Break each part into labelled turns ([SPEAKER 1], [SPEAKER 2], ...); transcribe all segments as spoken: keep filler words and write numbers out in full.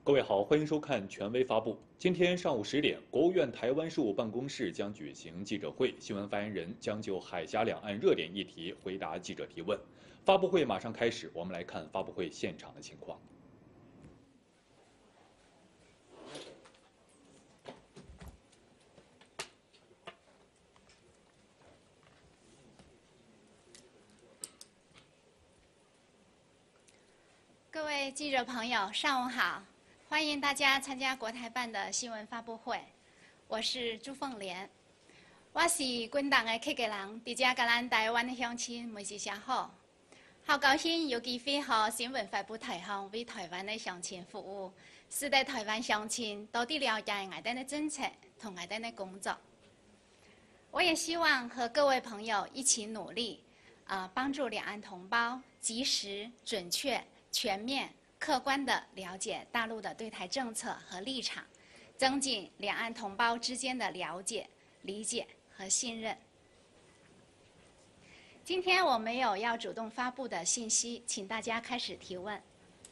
[SPEAKER 1] 各位好，欢迎收看权威发布。今天上午十点，国务院台湾事务办公室将举行记者会，新闻发言人将就海峡两岸热点议题回答记者提问。发布会马上开始，我们来看发布会现场的情况。
[SPEAKER 2] 各位记者朋友，上午好！欢迎大家参加国台办的新闻发布会。我是朱凤莲，我是滚动的客家人，伫遮甲咱台湾的乡亲问一声好。好高兴有机会和新闻发布台方为台湾的乡亲服务，使得台湾乡亲多啲了解我哋的政策同我哋的工作。我也希望和各位朋友一起努力，啊、呃，帮助两岸同胞及时、准确、全面、客观地了解大陆的对台政策和立场，增进两岸同胞之间的了解、理解和信任。今天我没有要主动发布的信息，请大家开始提问。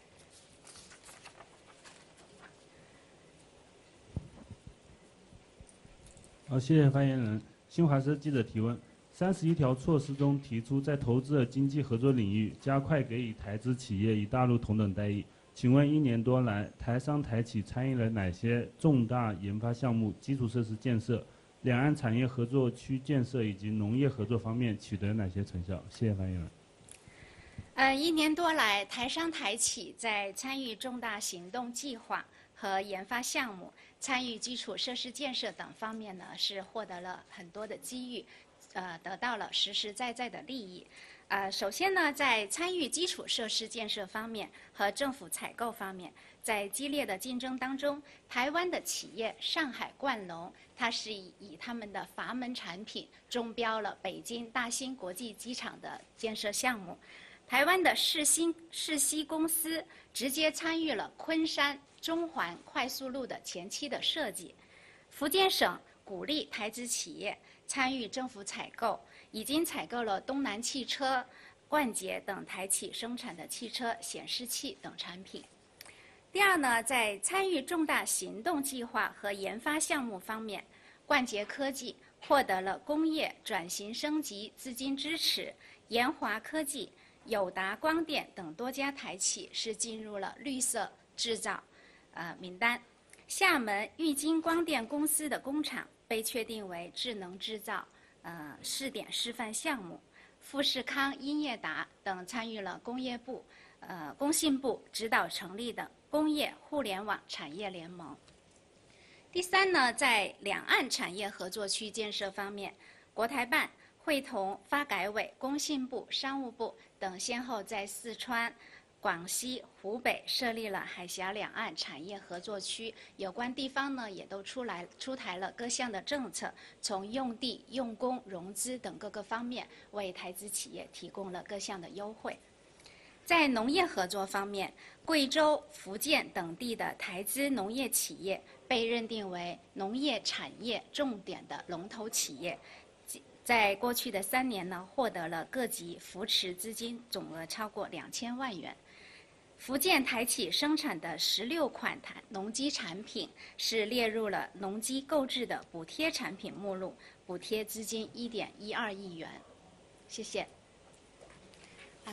[SPEAKER 3] 好，谢谢发言人。新华社记者提问：三十一条措施中提出，在投资的经济合作领域加快给予台资企业与大陆同等待遇。请问一年多来，台商台企参与了哪些重大研发项目、基础设施建设？两岸产业合作区建设以及农业合作方面取得哪些成效？谢谢发言人。
[SPEAKER 2] 呃，一年多来，台商台企在参与重大行动计划和研发项目、参与基础设施建设等方面呢，是获得了很多的机遇，呃，得到了实实在在的利益。呃，首先呢，在参与基础设施建设方面和政府采购方面，在激烈的竞争当中，台湾的企业上海冠龙，它是以以他们的阀门产品中标了北京大兴国际机场的建设项目。台湾的世新世熙公司直接参与了昆山中环快速路的前期的设计。福建省鼓励台资企业参与政府采购，已经采购了东南汽车、冠捷等台企生产的汽车显示器等产品。第二呢，在参与重大行动计划和研发项目方面，冠捷科技获得了工业转型升级资金支持，研华科技、友达光电等多家台企是进入了绿色制造呃名单。厦门玉晶光电公司的工厂被确定为智能制造呃试点示范项目，富士康、英业达等参与了工业部、呃工信部指导成立的工业互联网产业联盟。第三呢，在两岸产业合作区建设方面，国台办会同发改委、工信部、商务部等先后在四川、广西、湖北设立了海峡两岸产业合作区，有关地方呢也都出来出台了各项的政策，从用地、用工、融资等各个方面为台资企业提供了各项的优惠。在农业合作方面，贵州、福建等地的台资农业企业被认定为农业产业重点的龙头企业，在过去的三年呢，获得了各级扶持资金总额超过两千万元。福建台企生产的十六款台农机产品是列入了农机购置的补贴产品目录，补贴资金一点一二亿元。谢谢。啊。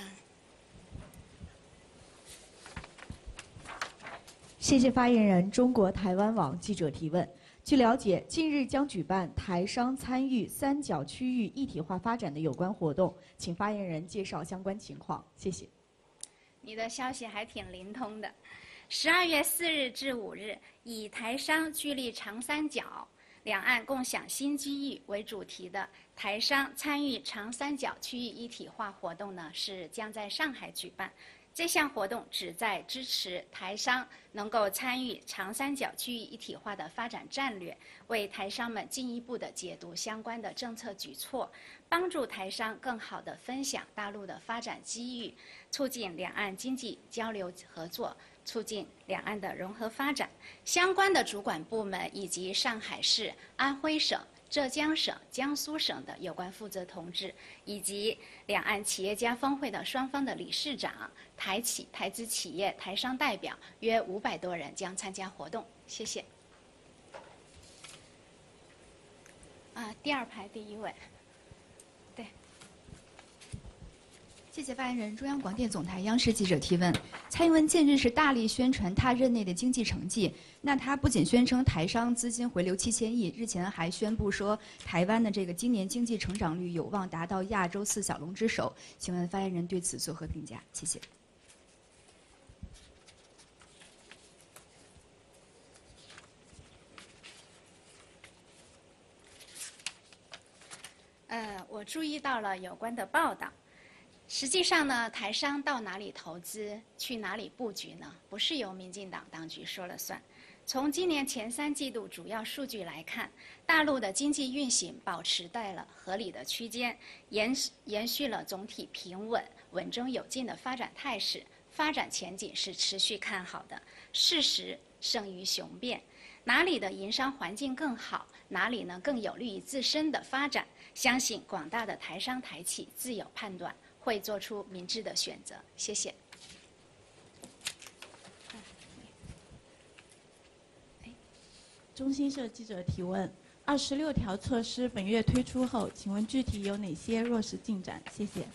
[SPEAKER 4] 谢谢发言人。中国台湾网记者提问：据了解，近日将举办台商参与三角区域一体化发展的有关活动，请发言人介绍相关情况。谢谢。
[SPEAKER 2] 你的消息还挺灵通的。十二月四日至五日，以台商聚力长三角，两岸共享新机遇为主题的台商参与长三角区域一体化活动呢，是将在上海举办。这项活动旨在支持台商能够参与长三角区域一体化的发展战略，为台商们进一步的解读相关的政策举措，帮助台商更好地分享大陆的发展机遇，促进两岸经济交流合作，促进两岸的融合发展。相关的主管部门以及上海市、安徽省、 浙江省、江苏省的有关负责同志，以及两岸企业家峰会的双方的理事长、台企、台资企业、台商代表约五百多人将参加活动。谢谢。啊，第二排第一位。对。
[SPEAKER 5] 谢谢发言人。中央广电总台央视记者提问：蔡英文近日是大力宣传他任内的经济成绩，那他不仅宣称台商资金回流七千亿，日前还宣布说台湾的这个今年经济成长率有望达到亚洲四小龙之首。请问发言人对此作何评价？谢谢。
[SPEAKER 2] 呃，我注意到了有关的报道。实际上呢，台商到哪里投资、去哪里布局呢？不是由民进党当局说了算。从今年前三季度主要数据来看，大陆的经济运行保持在了合理的区间，延延续了总体平稳、稳中有进的发展态势，发展前景是持续看好的。事实胜于雄辩，哪里的营商环境更好，哪里呢更有利于自身的发展，相信广大的台商台企自有判断，会做出明智的选择。谢谢。
[SPEAKER 6] 中新社记者提问：二十六条措施本月推出后，请问具体有哪些落实进展？谢谢。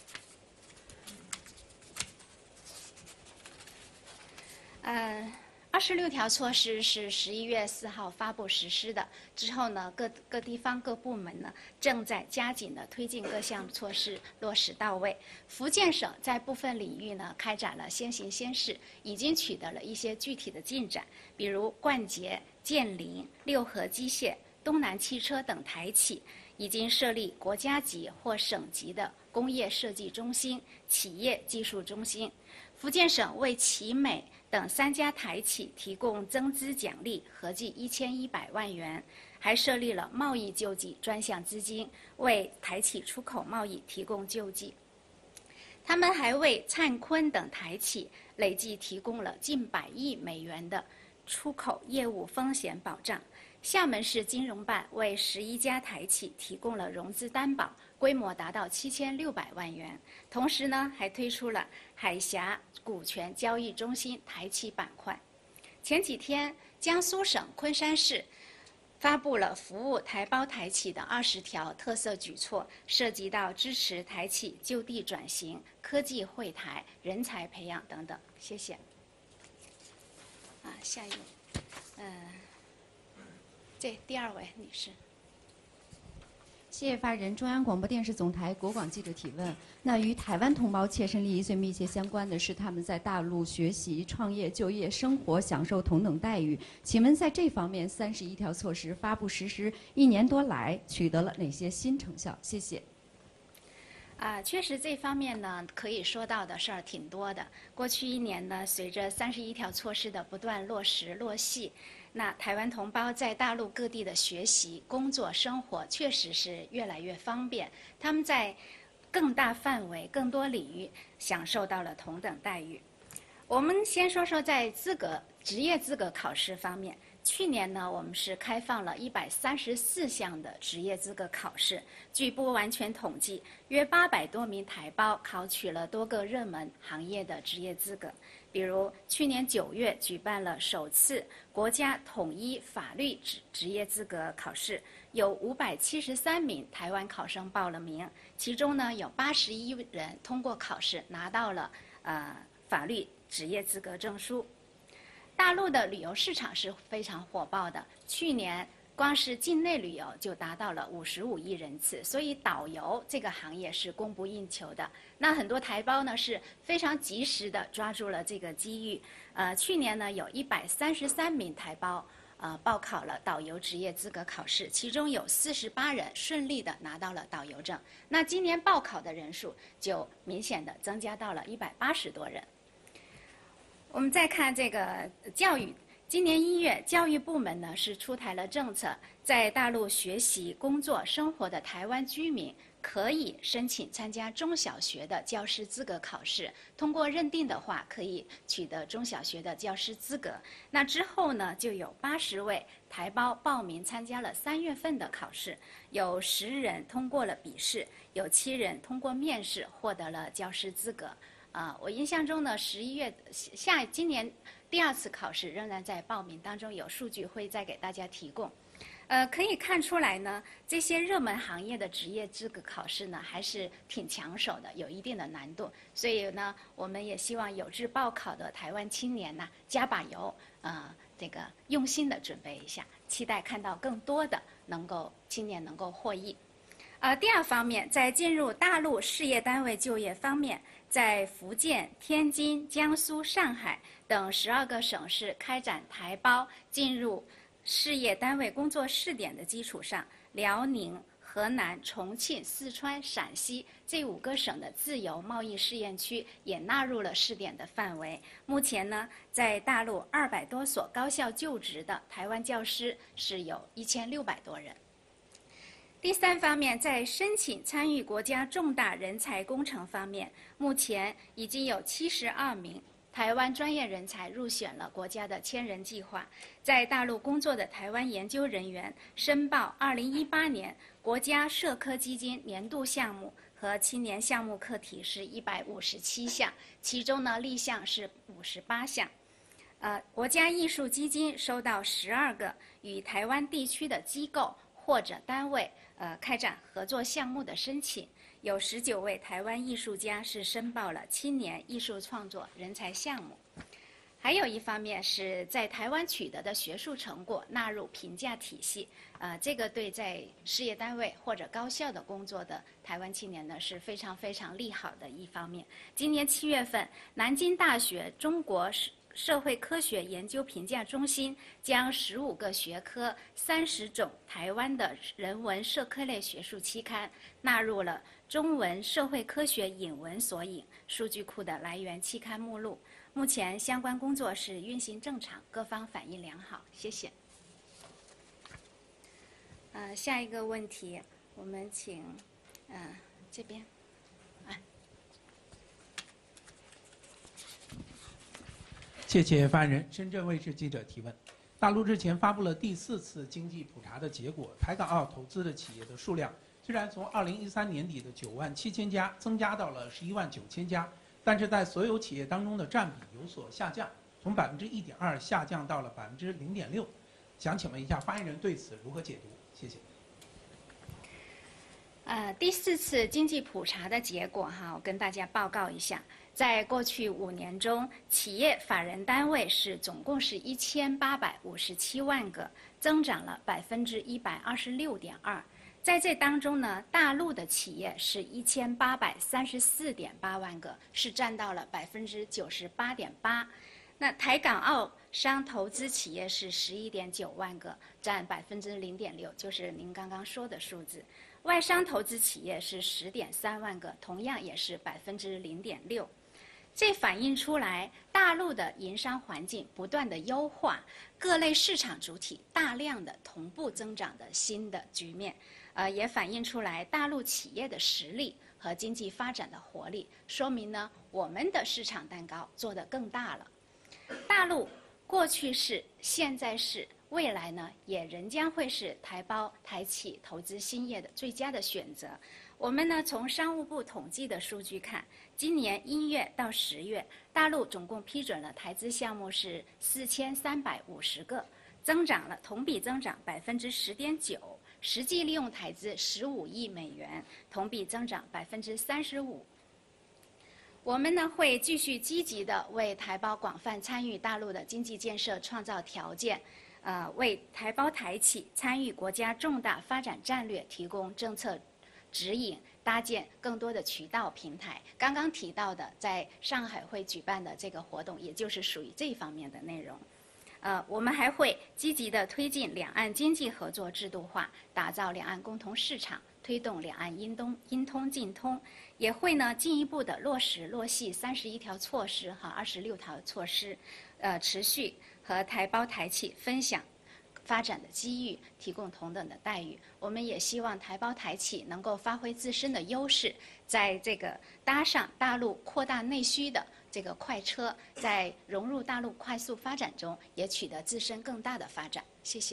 [SPEAKER 2] 呃，二十六条措施是十一月四号发布实施的。之后呢，各各地方各部门呢正在加紧的推进各项措施落实到位。福建省在部分领域呢开展了先行先试，已经取得了一些具体的进展，比如冠捷、建林、六合机械、东南汽车等台企已经设立国家级或省级的工业设计中心、企业技术中心。福建省为奇美等三家台企提供增资奖励，合计一千一百万元，还设立了贸易救济专项资金，为台企出口贸易提供救济。他们还为灿坤等台企累计提供了近百亿美元的出口业务风险保障。厦门市金融办为十一家台企提供了融资担保，规模达到七千六百万元。同时呢，还推出了海峡股权交易中心台企板块。前几天，江苏省昆山市发布了服务台胞台企的二十条特色举措，涉及到支持台企就地转型、科技惠台、人才培养等等。谢谢。啊，下一位，嗯、呃。这第二位女士。
[SPEAKER 5] 谢谢发言人。中央广播电视总台国广记者提问：那与台湾同胞切身利益最密切相关的是他们在大陆学习、创业、就业、生活享受同等待遇。请问在这方面，三十一条措施发布实施一年多来，取得了哪些新成效？谢谢。
[SPEAKER 2] 啊，确实这方面呢，可以说到的事儿挺多的。过去一年呢，随着三十一条措施的不断落实落细，那台湾同胞在大陆各地的学习、工作、生活确实是越来越方便。他们在更大范围、更多领域享受到了同等待遇。我们先说说在资格职业资格考试方面。去年呢，我们是开放了一百三十四项的职业资格考试，据不完全统计，约八百多名台胞考取了多个热门行业的职业资格。比如，去年九月举办了首次国家统一法律职职业资格考试，有五百七十三名台湾考生报了名，其中呢有八十一人通过考试拿到了呃法律职业资格证书。大陆的旅游市场是非常火爆的，去年光是境内旅游就达到了五十五亿人次，所以导游这个行业是供不应求的。那很多台胞呢是非常及时的抓住了这个机遇，呃，去年呢有一百三十三名台胞呃报考了导游职业资格考试，其中有四十八人顺利的拿到了导游证。那今年报考的人数就明显的增加到了一百八十多人。我们再看这个教育今年一月，教育部门呢是出台了政策，在大陆学习、工作、生活的台湾居民可以申请参加中小学的教师资格考试，通过认定的话，可以取得中小学的教师资格。那之后呢，就有八十位台胞报名参加了三月份的考试，有十人通过了笔试，有七人通过面试获得了教师资格。啊、呃，我印象中呢，十一月下今年第二次考试仍然在报名当中，有数据会再给大家提供。呃，可以看出来呢，这些热门行业的职业资格考试呢，还是挺抢手的，有一定的难度。所以呢，我们也希望有志报考的台湾青年呢，加把油，呃，这个用心的准备一下，期待看到更多的能够青年能够获益。呃，第二方面，在进入大陆事业单位就业方面，在福建、天津、江苏、上海等十二个省市开展台胞进入事业单位工作试点的基础上，辽宁、河南、重庆、四川、陕西这五个省的自由贸易试验区也纳入了试点的范围。目前呢，在大陆二百多所高校就职的台湾教师是有一千六百多人。第三方面，在申请参与国家重大人才工程方面，目前已经有七十二名台湾专业人才入选了国家的千人计划。在大陆工作的台湾研究人员申报二零一八年国家社科基金年度项目和青年项目课题是一百五十七项，其中呢立项是五十八项。呃，国家艺术基金收到十二个与台湾地区的机构或者单位呃开展合作项目的申请，有十九位台湾艺术家是申报了青年艺术创作人才项目。还有一方面是在台湾取得的学术成果纳入评价体系，呃，这个对在事业单位或者高校的工作的台湾青年呢是非常非常利好的一方面。今年七月份，南京大学中国社会科学研究评价中心将十五个学科、三十种台湾的人文社科类学术期刊纳入了中文社会科学引文索引数据库的来源期刊目录。目前相关工作是运行正常，各方反应良好。谢谢。呃，下一个问题，我们请，呃，这边。
[SPEAKER 7] 谢谢发言人。深圳卫视记者提问：大陆日前发布了第四次经济普查的结果，台港澳投资的企业的数量虽然从二零一三年底的九万七千家增加到了十一万九千家，但是在所有企业当中的占比有所下降，从百分之一点二下降到了百分之零点六。想请问一下发言人对此如何解读？谢谢。
[SPEAKER 2] 呃，第四次经济普查的结果哈，我跟大家报告一下。在过去五年中，企业法人单位是总共是一千八百五十七万个，增长了百分之一百二十六点二。在这当中呢，大陆的企业是一千八百三十四点八万个，是占到了百分之九十八点八。那台港澳商投资企业是十一点九万个，占百分之零点六，就是您刚刚说的数字。外商投资企业是十点三万个，同样也是百分之零点六。这反映出来，大陆的营商环境不断的优化，各类市场主体大量的同步增长的新的局面，呃，也反映出来大陆企业的实力和经济发展的活力，说明呢，我们的市场蛋糕做得更大了。大陆过去是，现在是，未来呢，也仍将会是台胞、台企投资兴业的最佳的选择。我们呢，从商务部统计的数据看，今年一月到十月，大陆总共批准了台资项目是四千三百五十个，增长了同比增长百分之十点九，实际利用台资十五亿美元，同比增长百分之三十五。我们呢会继续积极的为台胞广泛参与大陆的经济建设创造条件。呃，为台胞台企参与国家重大发展战略提供政策指引，搭建更多的渠道平台。刚刚提到的在上海会举办的这个活动，也就是属于这一方面的内容。呃，我们还会积极地推进两岸经济合作制度化，打造两岸共同市场，推动两岸因通因通尽通，也会呢进一步的落实落细三十一条措施和二十六条措施，呃，持续和台胞台企分享发展的机遇，提供同等的待遇。我们也希望台胞台企能够发挥自身的优势，在这个搭上大陆扩大内需的这个快车，在融入大陆快速发展中，也取得自身更大的发展。谢谢。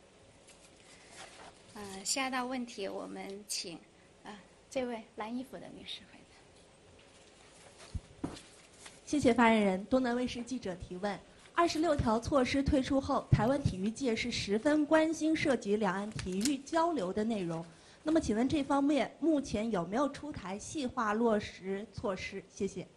[SPEAKER 2] 呃，下一道问题我们请呃这位蓝衣服的女士回答。
[SPEAKER 4] 谢谢发言人。东南卫视记者提问：二十六条措施推出后，台湾体育界是十分关心涉及两岸体育交流的内容。那么，请问这方面目前有没有出台细化落实措施？谢谢。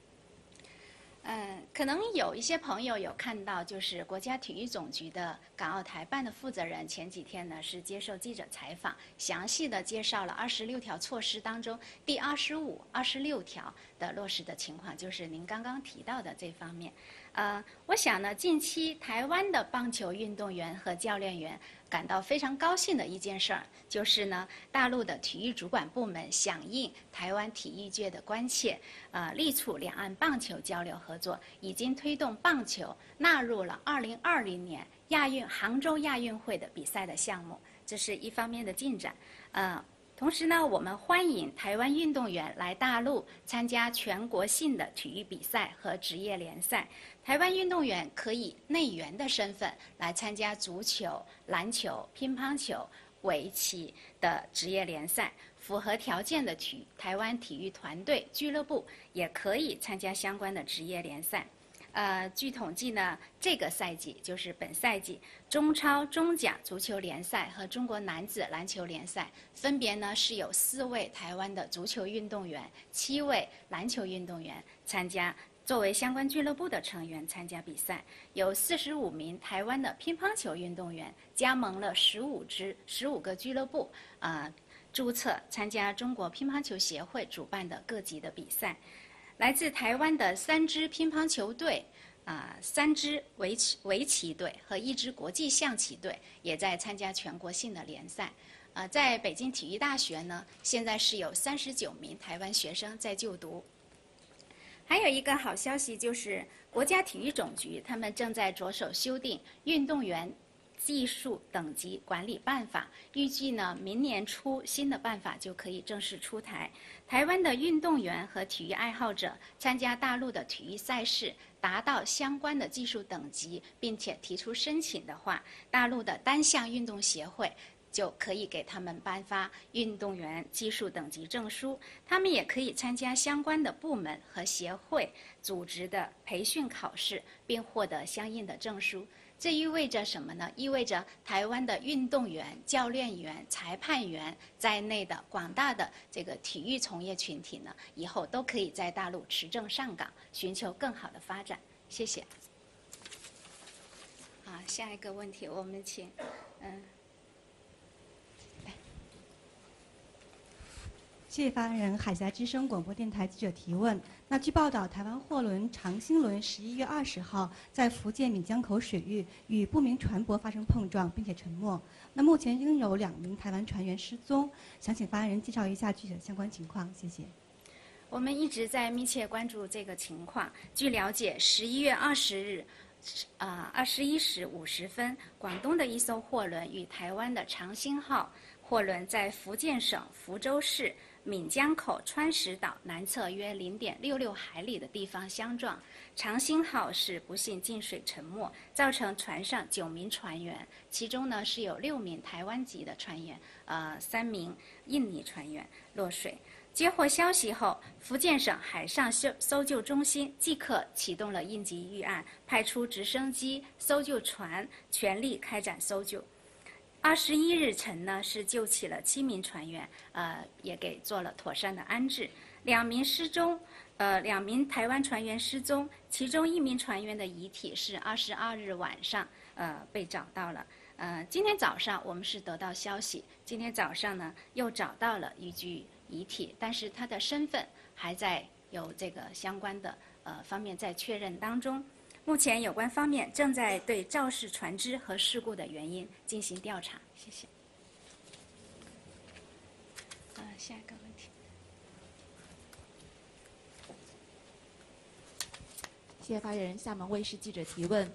[SPEAKER 2] 嗯，可能有一些朋友有看到，就是国家体育总局的港澳台办的负责人前几天呢是接受记者采访，详细的介绍了二十六条措施当中第二十五、二十六条的落实的情况，就是您刚刚提到的这方面。呃，我想呢，近期台湾的棒球运动员和教练员感到非常高兴的一件事儿，就是呢，大陆的体育主管部门响应台湾体育界的关切，呃，力促两岸棒球交流合作，已经推动棒球纳入了二零二零年亚运杭州亚运会的比赛的项目，这是一方面的进展。呃，同时呢，我们欢迎台湾运动员来大陆参加全国性的体育比赛和职业联赛。台湾运动员可以内援的身份来参加足球、篮球、乒乓球、围棋的职业联赛。符合条件的体台湾体育团队俱乐部也可以参加相关的职业联赛。呃，据统计呢，这个赛季就是本赛季，中超、中甲足球联赛和中国男子篮球联赛分别呢是有四位台湾的足球运动员、七位篮球运动员参加。作为相关俱乐部的成员参加比赛，有四十五名台湾的乒乓球运动员加盟了十五支、十五个俱乐部，啊、呃，注册参加中国乒乓球协会主办的各级的比赛。来自台湾的三支乒乓球队、啊、呃、三支围棋围棋队和一支国际象棋队也在参加全国性的联赛。呃，在北京体育大学呢，现在是有三十九名台湾学生在就读。还有一个好消息就是，国家体育总局他们正在着手修订运动员技术等级管理办法，预计呢明年初新的办法就可以正式出台。台湾的运动员和体育爱好者参加大陆的体育赛事，达到相关的技术等级，并且提出申请的话，大陆的单项运动协会就可以给他们颁发运动员技术等级证书，他们也可以参加相关的部门和协会组织的培训考试，并获得相应的证书。这意味着什么呢？意味着台湾的运动员、教练员、裁判员在内的广大的这个体育从业群体呢，以后都可以在大陆持证上岗，寻求更好的发展。谢谢。啊，下一个问题我们请，嗯。
[SPEAKER 8] 谢谢发言人。海峡之声广播电台记者提问：那据报道，台湾货轮长兴轮十一月二十号在福建闽江口水域与不明船舶发生碰撞，并且沉没。那目前应有两名台湾船员失踪，想请发言人介绍一下具体的相关情况。谢谢。
[SPEAKER 2] 我们一直在密切关注这个情况。据了解，十一月二十日。啊，二十一时五十分，广东的一艘货轮与台湾的长兴号货轮在福建省福州市闽江口川石岛南侧约零点六六海里的地方相撞。长兴号是不幸进水沉没，造成船上九名船员，其中呢是有六名台湾籍的船员，呃，三名印尼船员落水。接获消息后，福建省海上搜搜救中心即刻启动了应急预案，派出直升机、搜救船，全力开展搜救。二十一日晨呢，是救起了七名船员，呃，也给做了妥善的安置。两名失踪，呃，两名台湾船员失踪，其中一名船员的遗体是二十二日晚上，呃，被找到了。呃，今天早上我们是得到消息，今天早上呢又找到了一具遗体，但是他的身份还在有这个相关的呃方面在确认当中。目前有关方面正在对肇事船只和事故的原因进行调查。谢谢。呃，下一个问题。
[SPEAKER 4] 谢谢发言人。厦门卫视记者提问。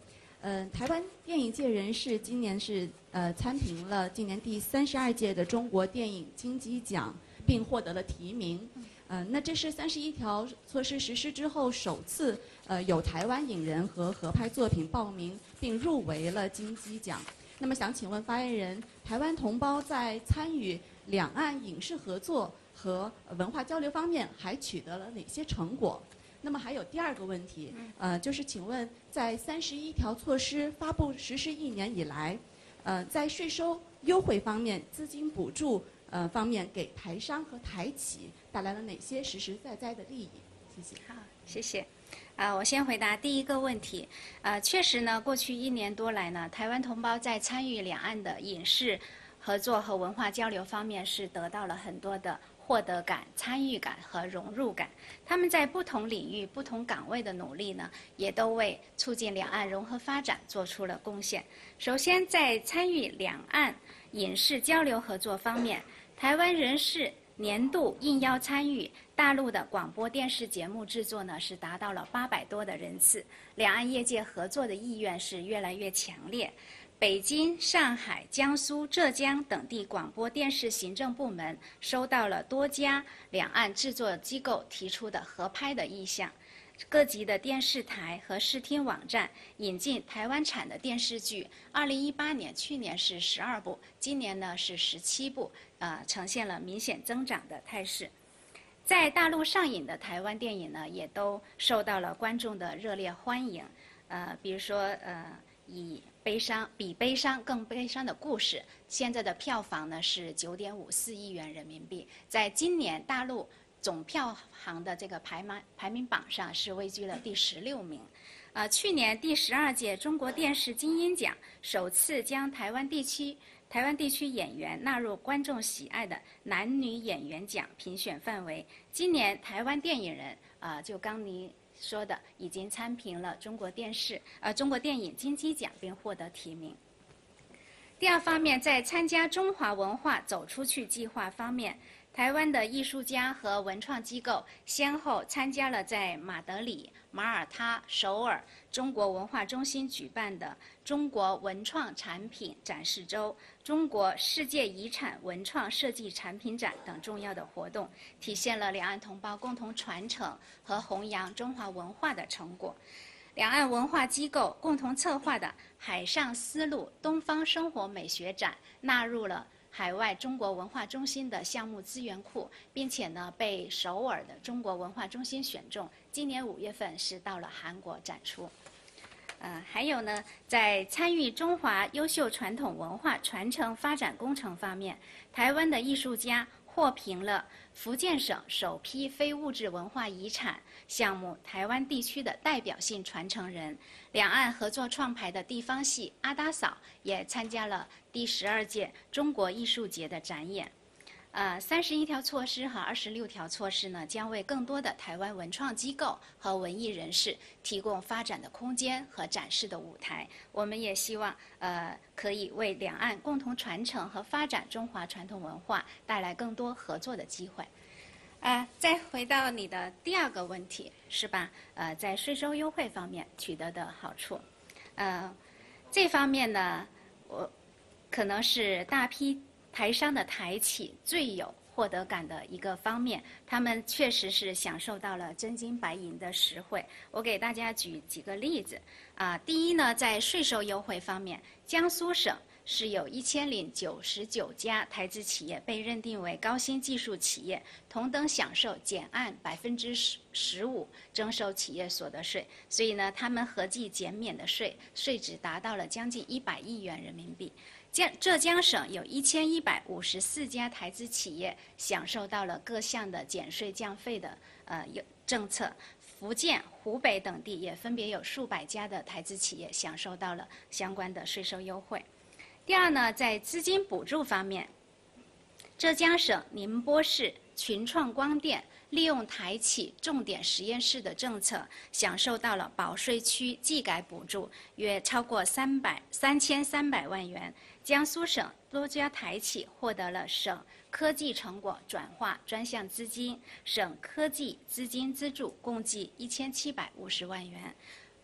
[SPEAKER 6] 呃，台湾电影界人士今年是呃参评了今年第三十二届的中国电影金鸡奖，并获得了提名。呃，那这是三十一条措施实施之后首次呃有台湾影人和合拍作品报名并入围了金鸡奖。那么想请问发言人，台湾同胞在参与两岸影视合作和文化交流方面还取得了哪些成果？那么还有第二个问题，呃，就是请问在三十一条措施发布实施一年以来，呃，在税收优惠方面、资金补助呃方面，给台商和台企带来了哪些实实在在的利益？谢谢。
[SPEAKER 2] 好，谢谢。啊、呃，我先回答第一个问题。呃，确实呢，过去一年多来呢，台湾同胞在参与两岸的影视合作和文化交流方面是得到了很多的获得感、参与感和融入感。他们在不同领域、不同岗位的努力呢，也都为促进两岸融合发展做出了贡献。首先，在参与两岸影视交流合作方面，台湾人士年度应邀参与大陆的广播电视节目制作呢，是达到了八百多的人次。两岸业界合作的意愿是越来越强烈。北京、上海、江苏、浙江等地广播电视行政部门收到了多家两岸制作机构提出的合拍的意向。各级的电视台和视听网站引进台湾产的电视剧，二零一八年去年是十二部，今年呢是十七部，呃，呈现了明显增长的态势。在大陆上映的台湾电影呢，也都受到了观众的热烈欢迎。呃，比如说，呃，以悲伤比悲伤更悲伤的故事，现在的票房呢是九点五四亿元人民币，在今年大陆总票房的这个排名排名榜上是位居了第十六名。呃，去年第十二届中国电视金鹰奖首次将台湾地区台湾地区演员纳入观众喜爱的男女演员奖评选范围。今年台湾电影人啊、呃，就刚您说的，已经参评了中国电视呃中国电影金鸡奖，并获得提名。第二方面，在参加中华文化走出去计划方面，台湾的艺术家和文创机构先后参加了在马德里、马耳他、首尔中国文化中心举办的中国文创产品展示周、中国世界遗产文创设计产品展等重要的活动，体现了两岸同胞共同传承和弘扬中华文化的成果。两岸文化机构共同策划的海上丝路东方生活美学展纳入了海外中国文化中心的项目资源库，并且呢被首尔的中国文化中心选中，今年五月份是到了韩国展出。呃，还有呢，在参与中华优秀传统文化传承发展工程方面，台湾的艺术家获评了福建省首批非物质文化遗产项目台湾地区的代表性传承人。两岸合作创排的地方戏阿达嫂也参加了第十二届中国艺术节的展演。呃，三十一条措施和二十六条措施呢，将为更多的台湾文创机构和文艺人士提供发展的空间和展示的舞台。我们也希望，呃，可以为两岸共同传承和发展中华传统文化带来更多合作的机会。呃，再回到你的第二个问题，是吧？呃，在税收优惠方面取得的好处，呃，这方面呢，我可能是大批台商的台企最有获得感的一个方面，他们确实是享受到了真金白银的实惠。我给大家举几个例子啊。第一呢，在税收优惠方面，江苏省是有一千零九十九家台资企业被认定为高新技术企业，同等享受减按百分之十十五征收企业所得税，所以呢，他们合计减免的税税值达到了将近一百亿元人民币。江浙江省有一千一百五十四家台资企业享受到了各项的减税降费的呃有政策。福建、湖北等地也分别有数百家的台资企业享受到了相关的税收优惠。第二呢，在资金补助方面，浙江省宁波市群创光电利用台企重点实验室的政策，享受到了保税区技改补助，约超过三百三千三百万元。江苏省多家台企获得了省科技成果转化专项资金、省科技资金资助，共计一千七百五十万元。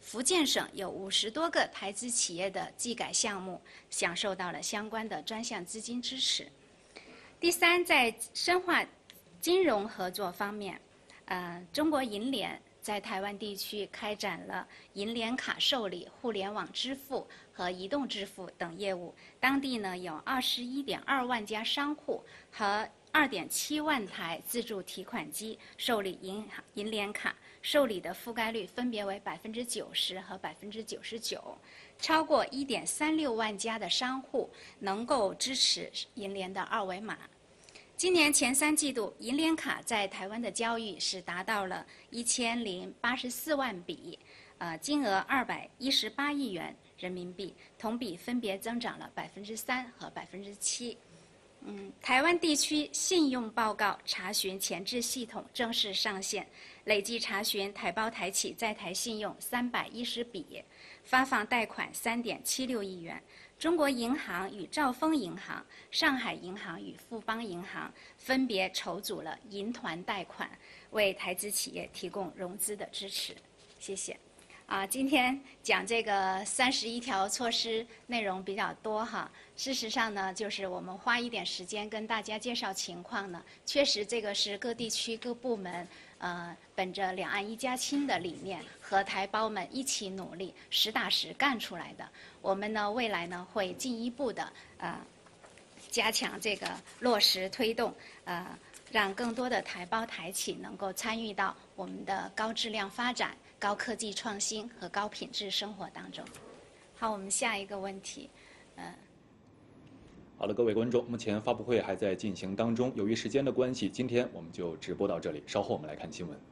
[SPEAKER 2] 福建省有五十多个台资企业的技改项目享受到了相关的专项资金支持。第三，在深化金融合作方面，呃，中国银联在台湾地区开展了银联卡受理、互联网支付和移动支付等业务。当地呢有二十一点二万家商户和二点七万台自助提款机受理银银联卡，受理的覆盖率分别为百分之九十和百分之九十九。超过一点三六万家的商户能够支持银联的二维码。今年前三季度，银联卡在台湾的交易是达到了一千零八十四万笔，呃，金额二百一十八亿元人民币，同比分别增长了百分之三和百分之七。嗯，台湾地区信用报告查询前置系统正式上线，累计查询台胞台企在台信用三百一十笔，发放贷款三点七六亿元。中国银行与兆丰银行、上海银行与富邦银行分别筹组了银团贷款，为台资企业提供融资的支持。谢谢。啊，今天讲这个三十一条措施内容比较多哈。事实上呢，就是我们花一点时间跟大家介绍情况呢，确实这个是各地区各部门呃本着两岸一家亲的理念，和台胞们一起努力，实打实干出来的。我们呢未来呢会进一步的呃加强这个落实推动，呃让更多的台胞台企能够参与到我们的高质量发展、高科技创新和高品质生活当中。好，我们下一个问题，嗯、呃。
[SPEAKER 1] 好的，各位观众，目前发布会还在进行当中，由于时间的关系，今天我们就直播到这里，稍后我们来看新闻。